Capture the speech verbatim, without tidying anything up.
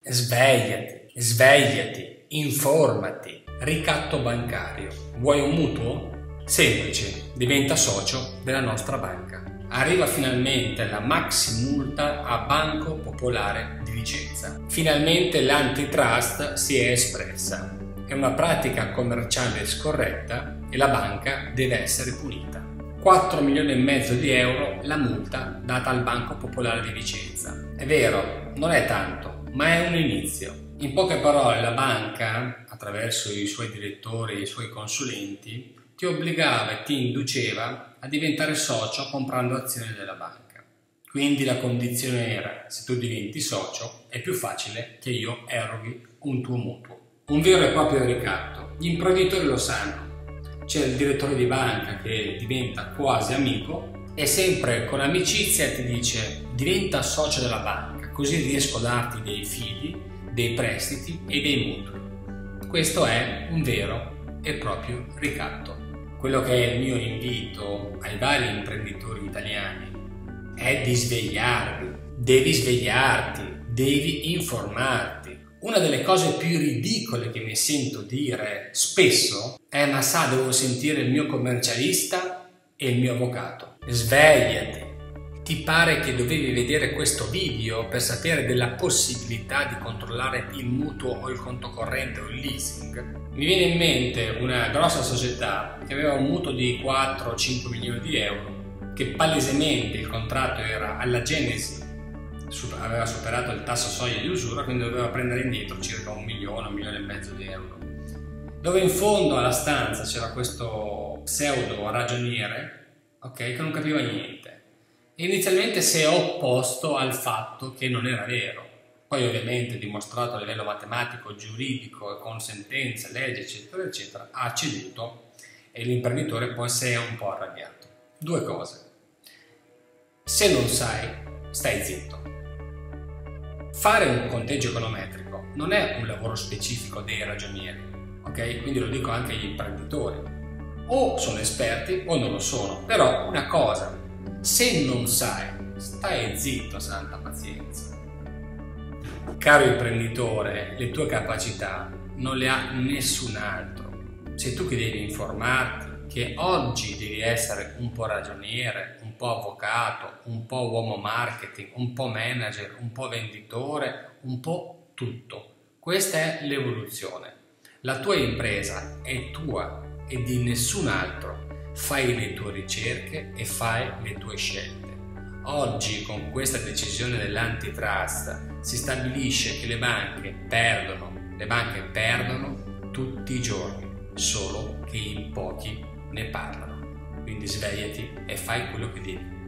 Svegliati, svegliati, informati. Ricatto bancario. Vuoi un mutuo? Semplice, diventa socio della nostra banca. Arriva finalmente la maxi multa a Banco Popolare di Vicenza. Finalmente l'antitrust si è espressa. È una pratica commerciale scorretta e la banca deve essere punita. quattro milioni e mezzo di euro la multa data al Banco Popolare di Vicenza. È vero, non è tanto, ma è un inizio. In poche parole, la banca, attraverso i suoi direttori e i suoi consulenti, ti obbligava e ti induceva a diventare socio comprando azioni della banca. Quindi la condizione era: se tu diventi socio è più facile che io eroghi un tuo mutuo. Un vero e proprio ricatto. Gli imprenditori lo sanno. C'è il direttore di banca che diventa quasi amico e sempre con amicizia ti dice: diventa socio della banca, così riesco a darti dei fidi, dei prestiti e dei mutui. Questo è un vero e proprio ricatto. Quello che è il mio invito ai vari imprenditori italiani è di svegliarvi, devi svegliarti, devi informarti. Una delle cose più ridicole che mi sento dire spesso è: ma sa, devo sentire il mio commercialista e il mio avvocato. Svegliati! Ti pare che dovevi vedere questo video per sapere della possibilità di controllare il mutuo o il conto corrente o il leasing? Mi viene in mente una grossa società che aveva un mutuo di quattro cinque milioni di euro, che palesemente il contratto era alla genesi, aveva superato il tasso soglia di usura, quindi doveva prendere indietro circa un milione, un milione e mezzo di euro. Dove in fondo alla stanza c'era questo pseudo ragioniere, ok, che non capiva niente. E inizialmente si è opposto al fatto che non era vero. Poi ovviamente dimostrato a livello matematico, giuridico, con sentenze, leggi, eccetera, eccetera, ha ceduto e l'imprenditore poi si è un po' arrabbiato. Due cose. Se non sai, stai zitto. Fare un conteggio econometrico non è un lavoro specifico dei ragionieri, ok? Quindi lo dico anche agli imprenditori. O sono esperti o non lo sono. Però una cosa, se non sai, stai zitto, santa pazienza. Caro imprenditore, le tue capacità non le ha nessun altro. Sei tu che devi informarti, che oggi devi essere un po' ragioniere, un po' avvocato, un po' uomo marketing, un po' manager, un po' venditore, un po' tutto. Questa è l'evoluzione. La tua impresa è tua e di nessun altro. Fai le tue ricerche e fai le tue scelte. Oggi, con questa decisione dell'antitrust, si stabilisce che le banche perdono, le banche perdono tutti i giorni, solo che in pochi ne parlano. Quindi svegliati e fai quello che devi.